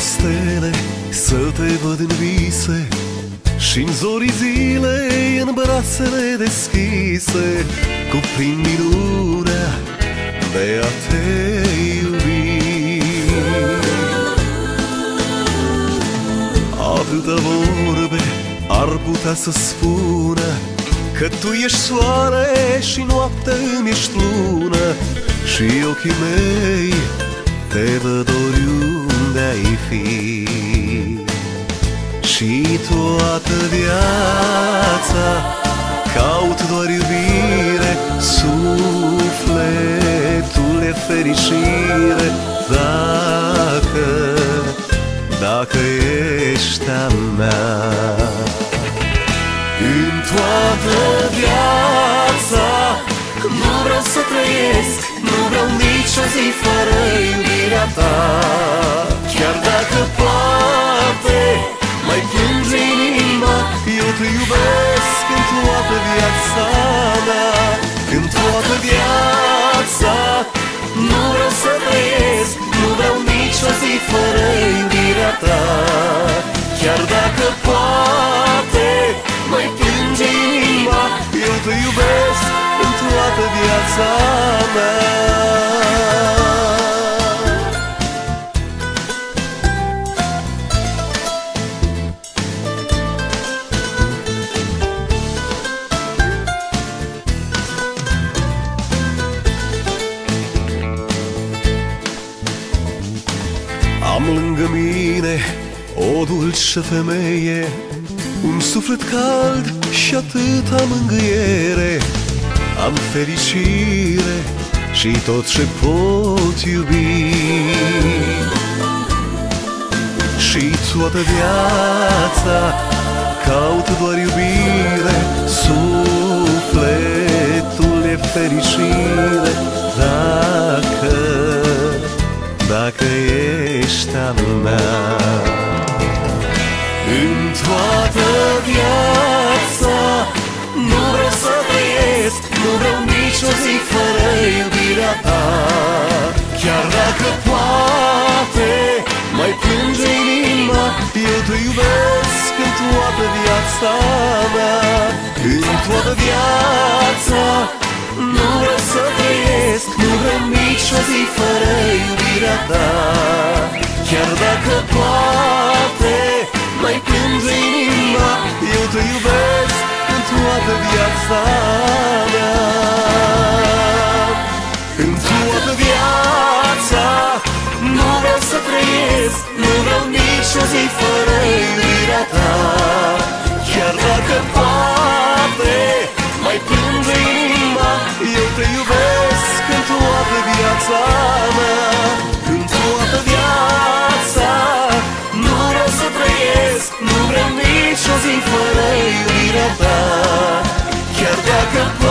stele, să te văd în vise și-n zorii zilei în brațele deschise, cuprind minunea de a te iubi. Atâta vorbe ar putea să spună că tu ești soare și noaptea îmi ești lună, și ochii mei te văd oriunde ai fi. Și toată viața caut doar iubire, sufletul e fericire dacă ești a mea. În toată viața nu vreau să trăiesc, nu vreau nicio zi fără iubirea ta. Chiar dacă poate mai plânge inima, eu te iubesc în toată viața mea. În toată viața nu vreau să trăiesc, nu vreau nicio zi fără iubirea ta. Chiar dacă poate mai plânge inima, eu te iubesc în toată viața mea. Am lângă mine o dulce femeie, un suflet cald și atâta mângâiere. Am fericire și tot ce pot iubi, și toată viața caut doar iubire, sufletul e fericire dacă ești a mea. În toată viața nu vreau să trăiesc, nu vreau nicio zi fără iubirea ta. Chiar dacă poate mai plânge inima, eu te iubesc în toată viața mea. În toată viața nu vreau să trăiesc, nu vreau nicio zi fără iubirea ta. Chiar dacă poate mai plânge inima, eu te iubesc în toată viața mea. În toată viața nu vreau să trăiesc, nu vreau nicio zi fără iubirea ta. Chiar dacă poate mai plânge inima, eu te iubesc în toată viața mea. În toată viața nu vreau să trăiesc, nu vreau nicio zi fără iubirea ta. Chiar dacă